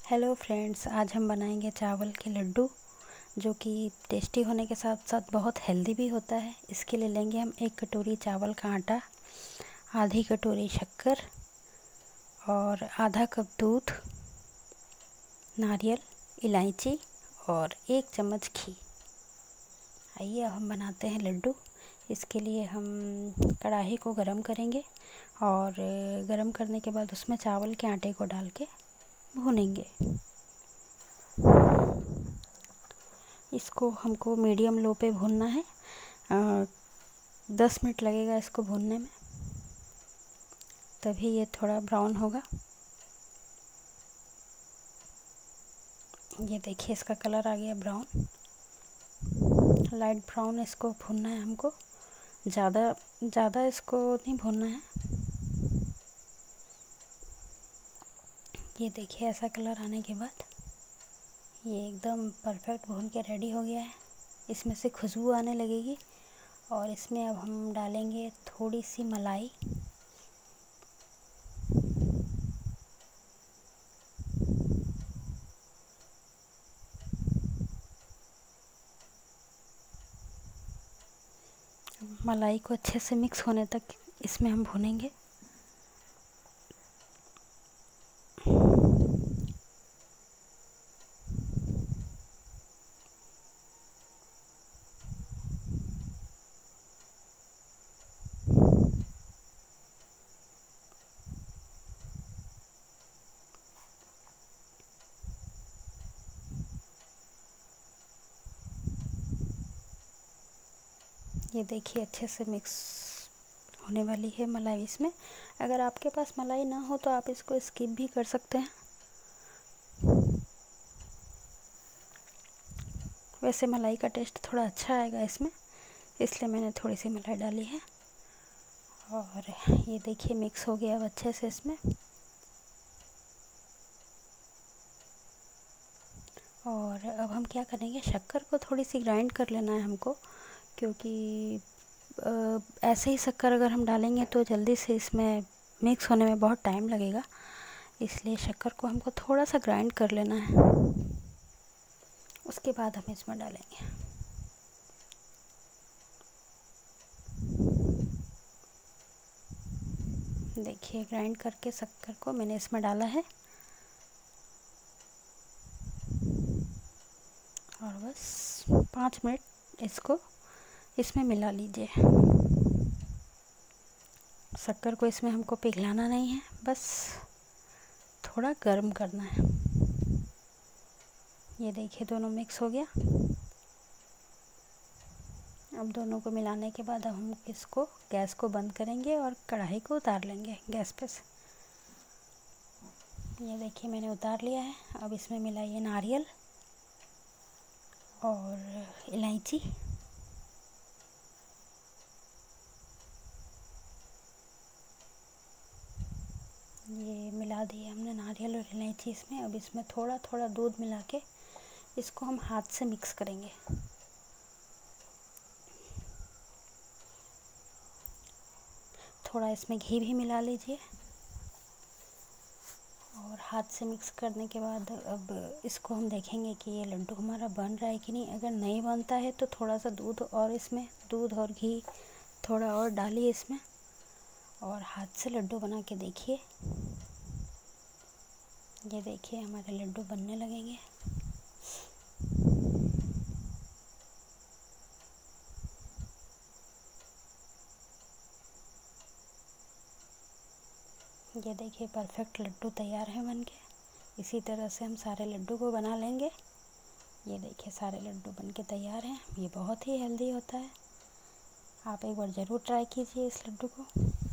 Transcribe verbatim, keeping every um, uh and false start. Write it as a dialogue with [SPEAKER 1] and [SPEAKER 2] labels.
[SPEAKER 1] Hello friends, आज हम बनाएंगे चावल के लड्डू जो कि टेस्टी होने के साथ साथ बहुत हेल्दी भी होता है। इसके लिए लेंगे हम एक कटोरी चावल का आटा, आधी कटोरी शक्कर और आधा कप दूध, नारियल, इलायची और एक चम्मच घी। आइए अब हम बनाते हैं लड्डू। इसके लिए हम कढ़ाई को गरम करेंगे और गरम करने के बाद उसमें चावल के आटे को डाल के भूनेंगे। इसको हमको मीडियम लो पे भूनना है। आ, दस मिनट लगेगा इसको भूनने में, तभी ये थोड़ा ब्राउन होगा। ये देखिए इसका कलर आ गया ब्राउन, लाइट ब्राउन इसको भूनना है हमको। ज़्यादा ज़्यादा इसको नहीं भूनना है। ये देखिए ऐसा कलर आने के बाद ये एकदम परफेक्ट भून के रेडी हो गया है। इसमें से खुशबू आने लगेगी और इसमें अब हम डालेंगे थोड़ी सी मलाई। मलाई को अच्छे से मिक्स होने तक इसमें हम भूनेंगे। ये देखिए अच्छे से मिक्स होने वाली है मलाई इसमें। अगर आपके पास मलाई ना हो तो आप इसको स्किप भी कर सकते हैं। वैसे मलाई का टेस्ट थोड़ा अच्छा आएगा इसमें, इसलिए मैंने थोड़ी सी मलाई डाली है। और ये देखिए मिक्स हो गया अब अच्छे से इसमें। और अब हम क्या करेंगे, शक्कर को थोड़ी सी ग्राइंड कर लेना है हमको, क्योंकि ऐसे ही शक्कर अगर हम डालेंगे तो जल्दी से इसमें मिक्स होने में बहुत टाइम लगेगा। इसलिए शक्कर को हमको थोड़ा सा ग्राइंड कर लेना है, उसके बाद हम इसमें डालेंगे। देखिए ग्राइंड करके शक्कर को मैंने इसमें डाला है और बस पाँच मिनट इसको इसमें मिला लीजिए। शक्कर को इसमें हमको पिघलाना नहीं है, बस थोड़ा गर्म करना है। ये देखिए दोनों मिक्स हो गया। अब दोनों को मिलाने के बाद अब हम इसको गैस को बंद करेंगे और कढ़ाई को उतार लेंगे गैस पे से। ये देखिए मैंने उतार लिया है। अब इसमें मिलाइए नारियल और इलायची। ये मिला दिए हमने नारियल और इलायची इसमें। अब इसमें थोड़ा थोड़ा दूध मिला के इसको हम हाथ से मिक्स करेंगे। थोड़ा इसमें घी भी मिला लीजिए और हाथ से मिक्स करने के बाद अब इसको हम देखेंगे कि ये लड्डू हमारा बन रहा है कि नहीं। अगर नहीं बनता है तो थोड़ा सा दूध और इसमें दूध और घी थोड़ा और डालिए इसमें और हाथ से लड्डू बना के देखिए। ये देखिए हमारे लड्डू बनने लगेंगे। ये देखिए परफेक्ट लड्डू तैयार है बनके। इसी तरह से हम सारे लड्डू को बना लेंगे। ये देखिए सारे लड्डू बनके तैयार हैं। ये बहुत ही हेल्दी होता है, आप एक बार ज़रूर ट्राई कीजिए इस लड्डू को।